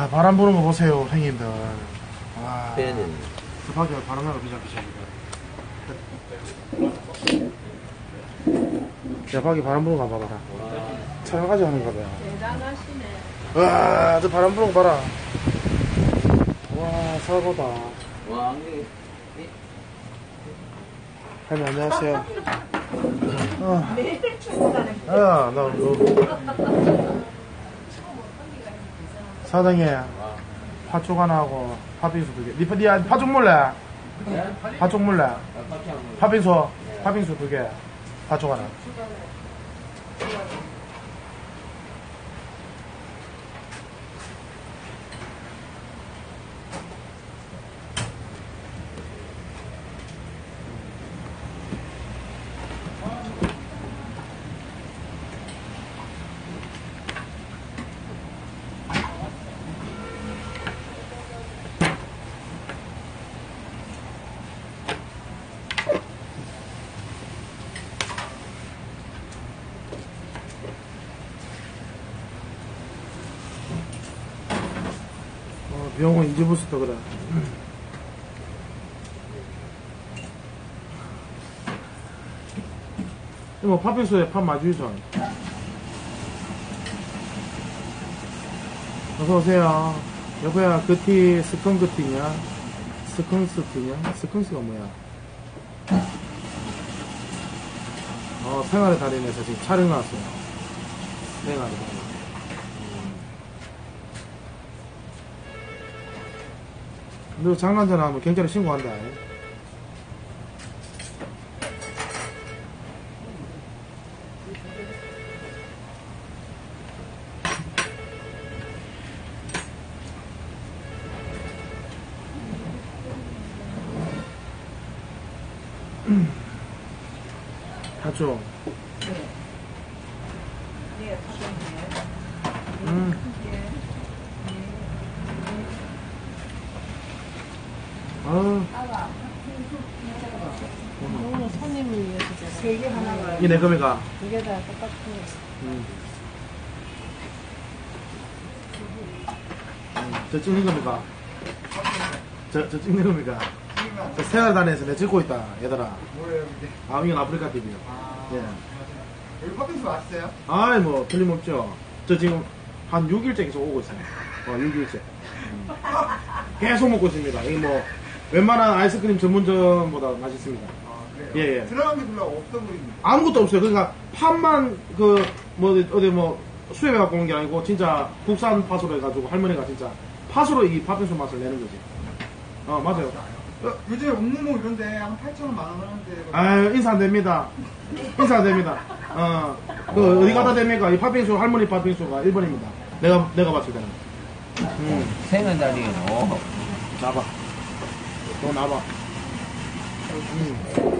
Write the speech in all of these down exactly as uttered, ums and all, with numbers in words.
와, 바람 부는 거 보세요, 형님들. 와. 빼는. 급하게 바람나가 비자 비자. 대박이 바람 부는 거 봐봐라. 촬영까지 하는가 봐요. 대단하시네. 와, 저 바람 부는 거 봐라. 와, 사고다. 와, 안경이. 할머니, 안녕하세요. 어. 매일 출근하는 아, 나, 너. 사장님, 파쪽 하나 하고, 팥빙수 두 개. 니, 니, 니 파쪽 몰래? 파쪽 몰래? 팥빙수, 팥빙수 두 개. 파쪽 하나. 병원 인지부스터 그래. 뭐 팥빙수에 팥 마주이죠. 어서오세요. 여보야, 그티 스컹그티냐? 스컹스티냐? 스컹스가 뭐야? 어, 생활의 달인에서 지금 촬영 나왔어요. 생활의 달인. 너 장난 전화하면 경찰에 신고한다. 봤죠? 네. 음. 아, 오늘 손님을 위해서 세 개 하나가 이 내 겁니까? 두 개 다 똑같아요. 음. 음, 저 찍는 겁니까? 저, 저 찍는 겁니까? 저 생활단에서 내 찍고 있다, 얘들아. 뭐예요, 이게? 아, 이건 아프리카 티비요. 아, 예. 여기 팥빙수 맛있어요? 아이, 뭐, 틀림없죠. 저 지금 한 육 일째 계속 오고 있어요. 어, 육 일째. 음. 계속 먹고 있습니다. 이게 뭐, 웬만한 아이스크림 전문점보다 맛있습니다. 아, 그래요? 예, 예. 들어간 게 별로 없어 보입니다. 아무것도 없어요. 그러니까 팥만 그 뭐 어디 뭐 수입해 갖고 온 게 아니고 진짜 국산 팥으로 해가지고 할머니가 진짜 팥으로 이 팥빙수 맛을 내는 거지. 어, 맞아요. 어, 요즘에 옥무모 이런데 한 팔천 원, 만 원 하는데. 아유, 인사 안 됩니다. 인사 안 됩니다. 어, 그 어디 가다 됩니까? 이 팥빙수 할머니 팥빙수가 일 번입니다. 내가 내가 봤을 때는. 음, 생활달인. 어. 나봐. 너 나봐. 음.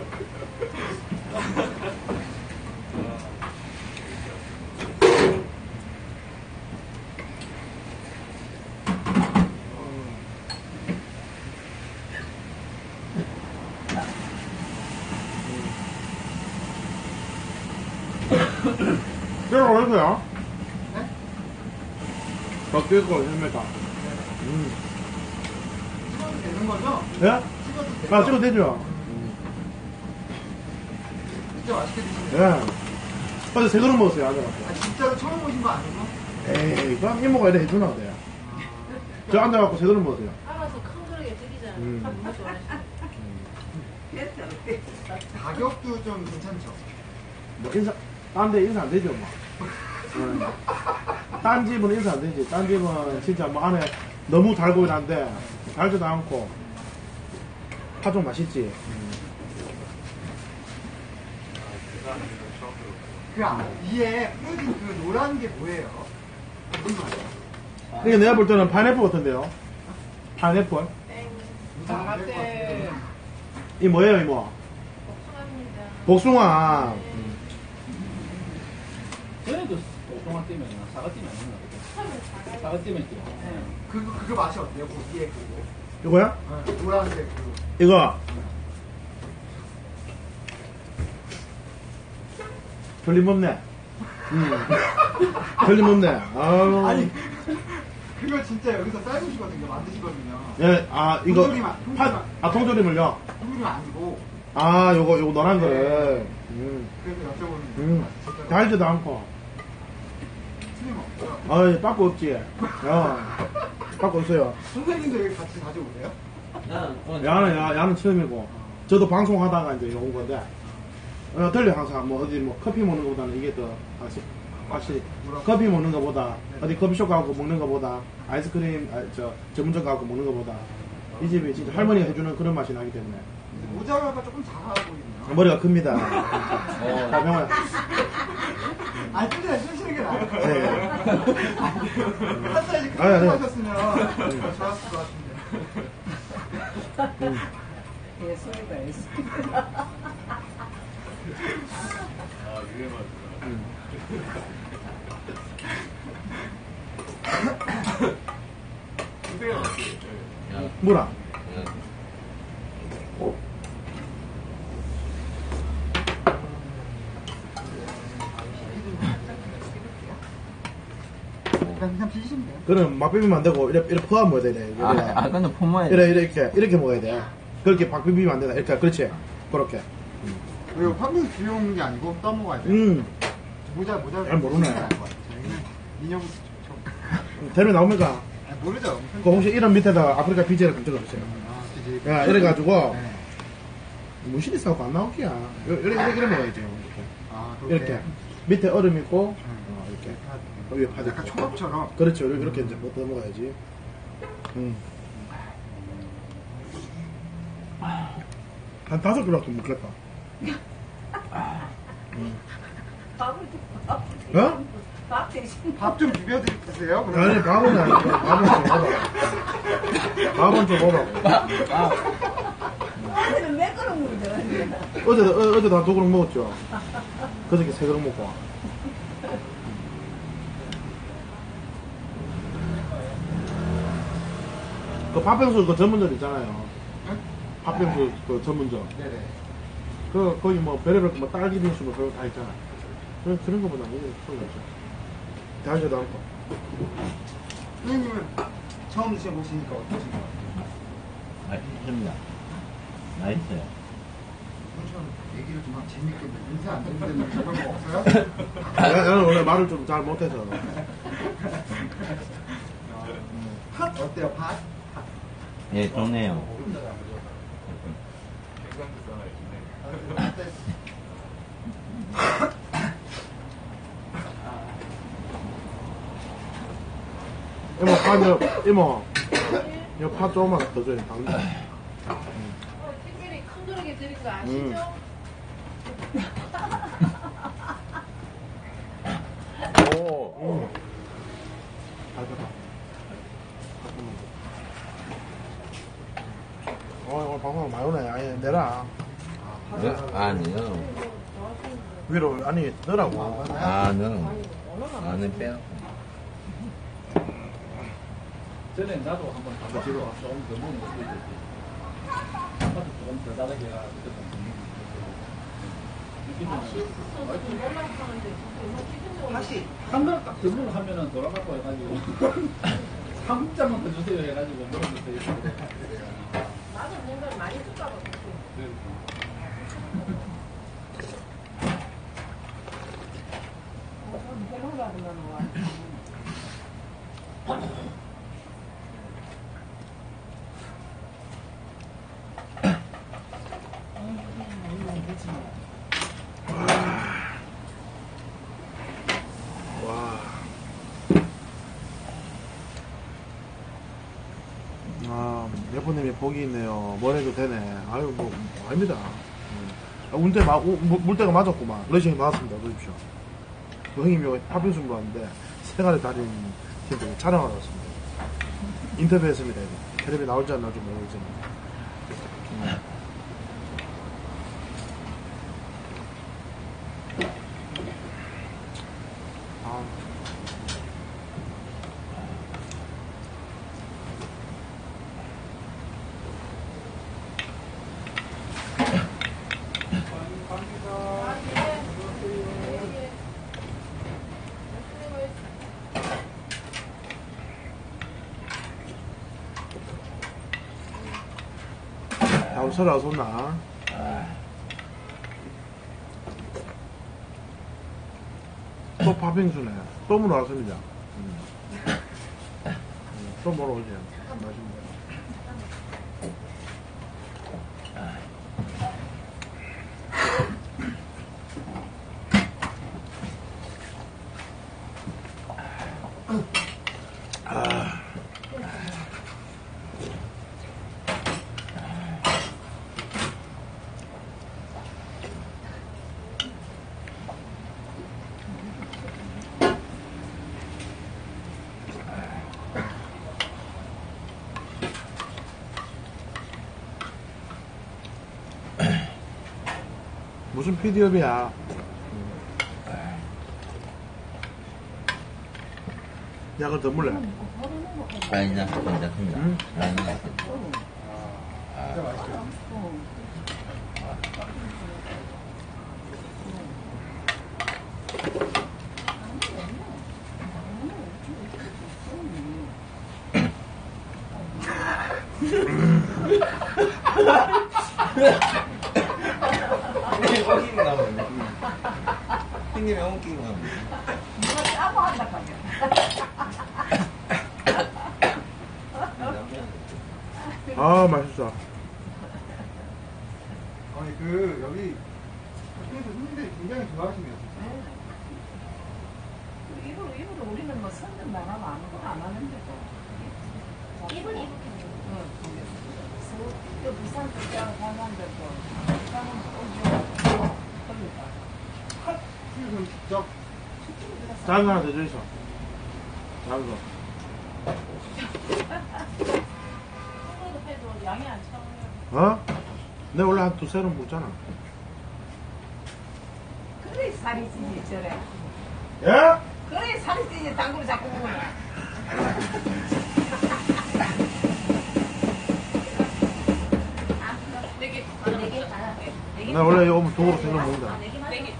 이거 어디서요? 네? 더 뛰고 얼마다? 음. 찍어도 되는 거죠? 예? 찍어도 되죠? 아, 찍어도 되죠? 진짜 맛있게 드시네요. 예. 어제 세 그릇 먹었어요, 앉아갖고. 아, 진짜로 처음 오신 거 아니고? 에이, 그럼 이모가 이래 해주나, 어때요? 저 앉아갖고 세 그릇 먹었어요. 알아서 큰 그릇에 드리잖아요. 음. 참 너무 좋아하시네. 가격도 좀 괜찮죠? 뭐, 인사, 딴 데 인사 안 되죠, 뭐. 예. 딴 집은 인사 안 되지. 딴 집은 진짜 뭐 안에 너무 달고 이란데, 달지도 않고, 파종 맛있지. 음. 그, 아, 위에 뿌려진 그 노란 게 뭐예요? 무슨 말이에요? 이게 내가 볼 때는 파인애플 같은데요? 파인애플? 땡. 장아떼. 이 뭐예요, 이모? 복숭아입니다. 복숭아. 네. 전에도 복숭아 뛰면 사과 뛰면 안 된다. 처음에 사과 뛰면 뛰어. 그거, 그거 맛이 어때요? 고기에 그거. 이거야? 어, 노란색 그. 이거. 틀림없네. 음. 틀림없네. 아유. 아니, 그걸 진짜 여기서 삶으시거든요. 만드시거든요. 예, 아, 이거. 통조림만, 통조림만. 파, 아, 통조림을요? 통조림 아니고. 아, 요거, 요거 노란 거를. 음. 그래서 여쭤보는 음. 거예요. 달지도 않고. 틀림없죠. 어이, 빠꾸 없지. 야, 빠꾸 없어요. 선생님도 여기 같이 자주 오세요? 야는, 야, 야는 처음이고. 저도 방송하다가 이제 온 건데. 어, 들려, 항상. 뭐, 어디, 뭐, 커피 먹는 것보다는 이게 더, 확실히, 확실히. 커피 먹는 것보다, 어디 커피숍 가고 먹는 것보다, 아이스크림, 아, 저, 전문점 가고 먹는 것보다, 이 집이 진짜 할머니가 해주는 그런 맛이 나기 때문에. 모자가 조금 작아 보이네요. 머리가 큽니다. 어. 자, 병원. 아, 진짜 쓰시는 게 나아요. 네. 한 사이즈 아, 네. 크게 하셨으면 좋았을 것 같은데. 예술이다, 예술. 뭐라? 그냥 그냥 비시면 돼요. 그럼 막 비비면 안 되고, 이렇게, 이렇게 퍼 먹어야 되네. 아, 아, 근데 품어야 돼. 이래, 이렇게, 이렇게 먹어야 돼. 그렇게 막 비비면 안 되나. 이렇게, 그렇지. 그렇게. 왜 화면 귀여운 게 아니고 떠먹어야 돼요. 음, 모자 모자. 잘 모르네. 저희는 인형 저, 대면 나옵니까? 아, 모르죠. 그 혹시 이런 밑에다 아프리카 비제를 좀 적어주세요. 아, 그지. 야, 이래가지고, 네. 무실이 싸고 안 나올게야. 이렇게, 이렇게, 이렇게 먹어야지. 이렇게. 아, 이렇게. 밑에 얼음 있고, 어, 이렇게. 어, 위에 파지. 약간 초밥처럼. 그렇죠. 이렇게 이제 뭐 뜯어 먹어야지. 음. 한 다섯 그릇도 먹겠다. 밥을, 밥, 어? 밥 대신. 밥 좀 비벼드리세요. 아니, 그러면. 밥은 아니고, 밥은 좀 먹어. 밥은 좀 먹어. 아들은 몇 그릇 먹죠? 어제도, 어, 어제도 한 두 그릇 먹었죠. 그저께 세 그릇 먹고. 그 팥빙수 그 전문점 있잖아요. 응? 팥빙수 그 전문점. 네네. 그, 거기 뭐, 별의별 뭐, 딸기 빙수 뭐, 그런 거 다 있잖아. 그런, 그런 거보다 이게 소리가 있죠. 달지도 않고. 선생님은 처음 드셔보시니까 어떠신가요? 맛있습니다. 맛있어요. 처음 얘기를 좀 하면 재밌게 인사 안 드리는 그런 거 없어요? 나- 나는 원래 말을 좀 잘 못해서. 팥 어때요? 팥? 예, 좋네요. 이모, 파죠. 이모. 이거 파 조금만 더 줘요. 당 어, 특별히 큰 그릇에 드린 거 아시죠? 음. 오. 음. 잘 컸다. 어, 오늘 방송 많이 오네. 아니, 내라. 네? 아니요. 위로, 아니, 넣으라고. 아, 너는. 나는 빼. 전에 나도 한번 가봐서 조금 더 먹는 것도 있었지. 아빠도 조금 더 다르게 해가 맛있어서 좀 올라가는데 너무 기분적으로 팥이 한 그릇 딱 드물고 하면은 돌아가고 해가지고 한 국자만 더 주세요 해가지고 먹는 것도 있고 나도 뭔가 많이 줄까 봐. 와. 아, 예포님이 복이 있네요. 뭘 해도 되네. 아유, 뭐, 아닙니다. 음. 아, 운대 마, 우, 물- 물때가 맞았구만. 러시아에 맞았습니다. 보십시오. 그 형님이 팥빙수 물었는데, 생활의 달인 팀들 촬영하러 왔습니다. 인터뷰했습니다. 이거. 텔레비에 나올지 안 나올지 모르겠지만. 음. 아. 아, 예. 예, 예. 어, 설아 손나. 또 팥빙수네. 또 물어 왔습니다. 음. 또 물어 오지. 맛있네. 아. 무슨 피디업이야? 약을 더 물래? 아니나, 괜찮습니다. 응? 아니나. 진짜 맛있어요. 형님이 엉키고 나면 형님이 엉키고 나면 누가 짜고 한다 하면. 아, 맛있어. 아니 그 여기 그래서 손님들이 굉장히 좋아하시네요. 입으로 입으로 우리는 뭐 선전 나가면 아무것도 안 하는데 뭐. 입은 입은 응. 또 부산 쪽장 가는데 또 부산은 오죠. 걸리다. 지금 직접 작은 거 하나 더 주이소. 작은 거. 한국에도 해도 양이 안 차오면 어? 내가 원래 한 두세 번 먹잖아. 그래 살이 찌지 저래. 예? 그래 살이 찌지 당구를 자꾸 먹으면. 네개 네개 아, 네개 나 원래 이거 오면 도구로 생각 먹는다. 네개 네개 네개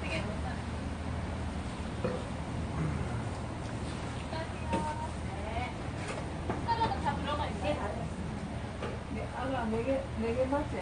샐러드 다 들어가 있네. 네, 아가 네개 네 개 맞지?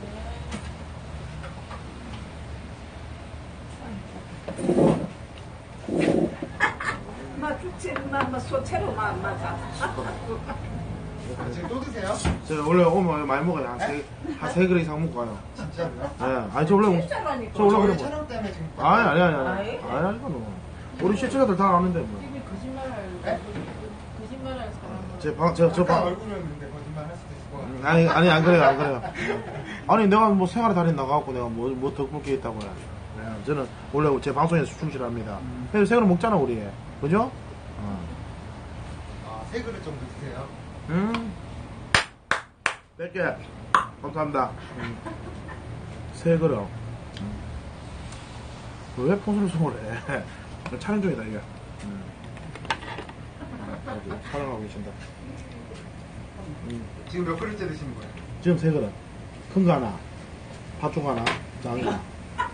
막 죽채 막 소채로 막 맞아. 지금 또 드세요? 제가 원래 오면 많이 먹어요. 한 세, 한 세 그릇 이상 먹고 가요. 진짜로요? 예. 아니, 저 원래, 진짜라니까. 저 원래 저희 그래 뭐. 촬영 때문에 지금 아니, 아니, 아니, 아니. 아이? 아니, 아니, 아니. 우리 실체자들 다 아는데, 뭐. 집이 거짓말할 네? 거짓말할 사람은 제 방, 저, 저 아까 방. 얼굴이었는데 거짓말 할 수도 있을 것 같아요. 아니, 아니, 안 그래요, 안 그래요. 아니, 내가 뭐 생활의 달인 나가갖고 내가 뭐, 뭐 덕분에 있다고요. 예, 저는 원래 제 방송에서 충실합니다. 그래서 세 그릇 먹잖아, 우리. 그죠? 어. 아, 세 그릇 정도 드세요? 음. 백 개. 감사합니다. 음. 세 그릇. 음. 왜 폰수를送해? 촬영 중이다, 이게. 음. 여기 촬영하고 계신다. 음. 지금 몇 그릇째 드시는 거예요? 지금 세 그릇. 큰 거 하나, 팥죽 하나, 작은 거.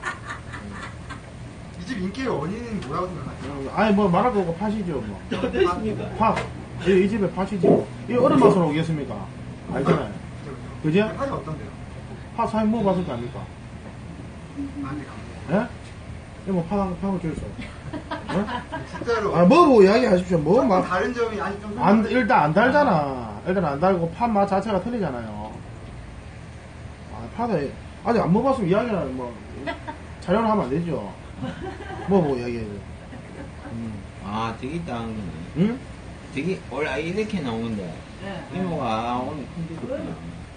이 집 인기의 원인은 뭐라고 생각하세요? 음, 아니, 뭐, 말할 거고 팥이죠, 뭐. 됐습니다. 팥. 이, 이 집에 팥이지. 이 얼음 맛은 오겠습니까? 알잖아요. 그지? 맛이 어떤데요? 팥 사인 먹어봤을 거 아닙니까? 많이 감사해요. 예? 이거 뭐, 팥, 한- 팥을 줄수 어? 진짜로 아, 먹어보고 이야기하십시오. 뭐, 조금 막. 다른 점이 아니 좀 안, 일단 안 달잖아. 일단 안 달고 팥 맛 자체가 틀리잖아요. 아, 팥에, 아직 안 먹어봤으면 이야기는 뭐, 촬영을 하면 안 되죠. 먹어보고 이야기해야죠. 음. 아, 되게 다른 거네. 응? 되게, 원래 이렇게 나오는데, 네. 이모가 오늘 컴퓨터구나.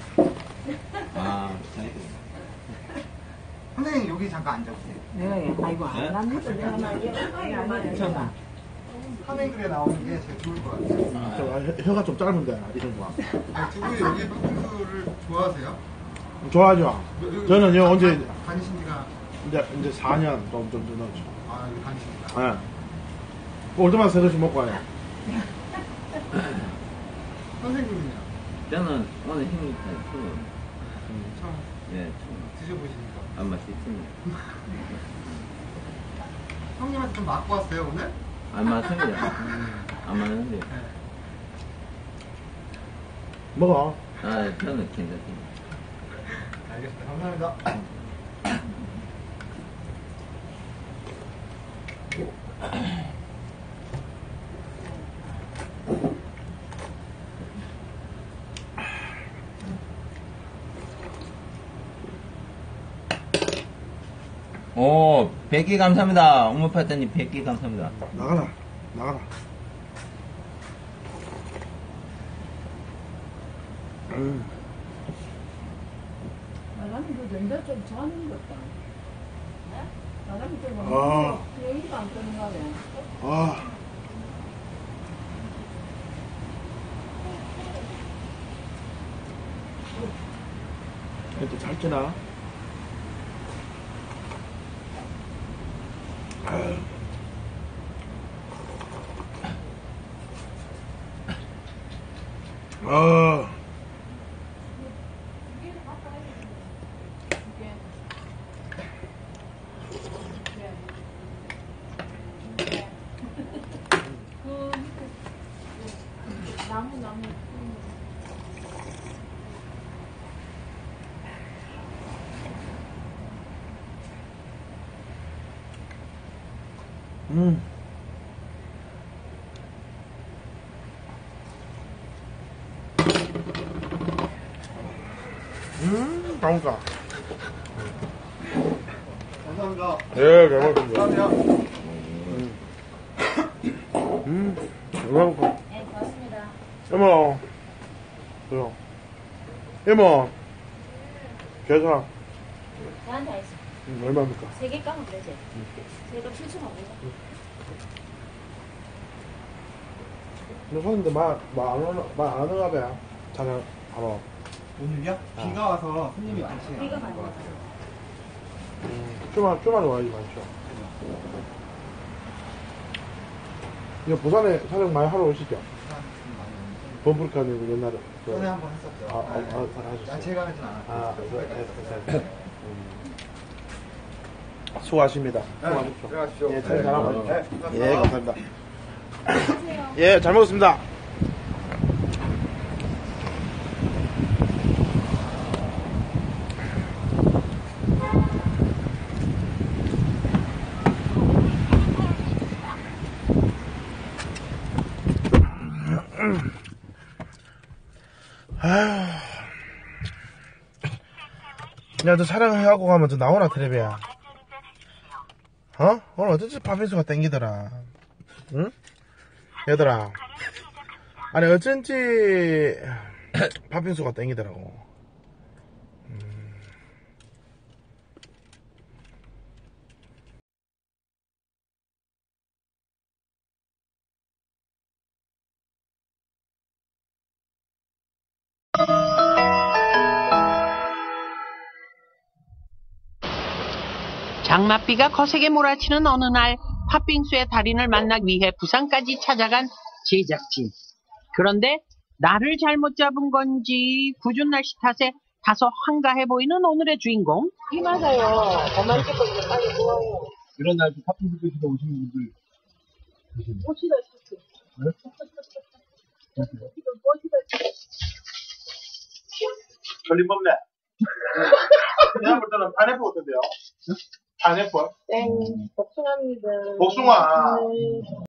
아, 사이드. 선생님 여기 잠깐 앉아보세요. 내가 얘, 아이고 안 납니다. 내가 말이야. 전화. 한앵글에 나오는 게 제일 좋을 것 같아요. 좀, 아, 혀- 혀가 좀 짧은데, 이런 거. 아, 두 분이 여기 팥빙수를 좋아하세요? 좋아하죠? 저는 요 언제, 다- 다니신 지가 이제, 이제 사 년 좀, 좀, 좀 넘죠. 아 여기 다니십니까? 예. 올 때마다 세 그릇씩 먹고 와요. 선생님은요? 저는 오늘 힘이 처음. 처음 네, 처음. 드셔보시니까 안 맛있습니다. 형님한테 좀 맞고 왔어요 오늘? 안 맞습니다. 안 맞는데. 네. 먹어. 아, 저는 괜찮습니다. 알겠습니다. 감사합니다. 오, 백 개 감사합니다. 옥무파트님 백 개 감사합니다. 나가라, 나가라. 음. 나는 그 된장 좀 좋아하는 것 같다. 나는 좀 아. 여기가 안 뜨는 거네. 아. 얘도 잘 찌나? 아. 나무 나무. 음. 음, 맛있다. 감사합니다. 예, 잘 먹었습니다. 감사합니다. 음, 잘 먹었고. 네, 고맙습니다. 이모, 그럼. 이모, 계산, 나한테 알지. 음, 얼마입니까? 세 개 까면 되지. 세개 칠천 원. 근데 손님들 말, 말안 오나, 말안 오나 봐요. 자네, 바로. 오늘요? 비가 와서 손님이 많지 비가 않은 많이 것 와서. 같아요. 음, 주말, 주말에 와야지 많죠. 이거 부산에 촬영 많이 하러 오시죠? 범프리카님 옛날에. 그, 전에 한번 했었죠. 아, 아, 아, 아, 하셨어요. 아, 제가 하진 않았고. 아, 네, 네, 네. 음. 수고하십니다. 수고하십시오. 들어가십시오. 예, 촬영 잘하고 네, 가십시오. 감사합니다. 예, 감사합니다. 예, 잘 먹었습니다. 아휴. 야, 너 촬영하고 가면 또 나오나, 텔레비야? 어? 오늘 어쩐지 팥빙수가 땡기더라. 응? 얘들아. 아니, 어쩐지 팥빙수가 땡기더라고. 음. 장맛비가 거세게 몰아치는 어느 날 팥빙수의 달인을 만나기 위해 부산까지 찾아간 제작진. 그런데 나를 잘못 잡은 건지 궂은 날씨 탓에 다소 한가해 보이는 오늘의 주인공. 이 맞아요. 가만히 찍고 있는 빨리 좋아요. 이런 날 팥빙수 드시러 오시는 분들 꽃이다 싶어. 이거 꽃이다 싶어. 걸림없네. 내가 볼 때는 파인애플 어떤데요? 파인애플? 땡. 복숭아입니다. 복숭아. 네.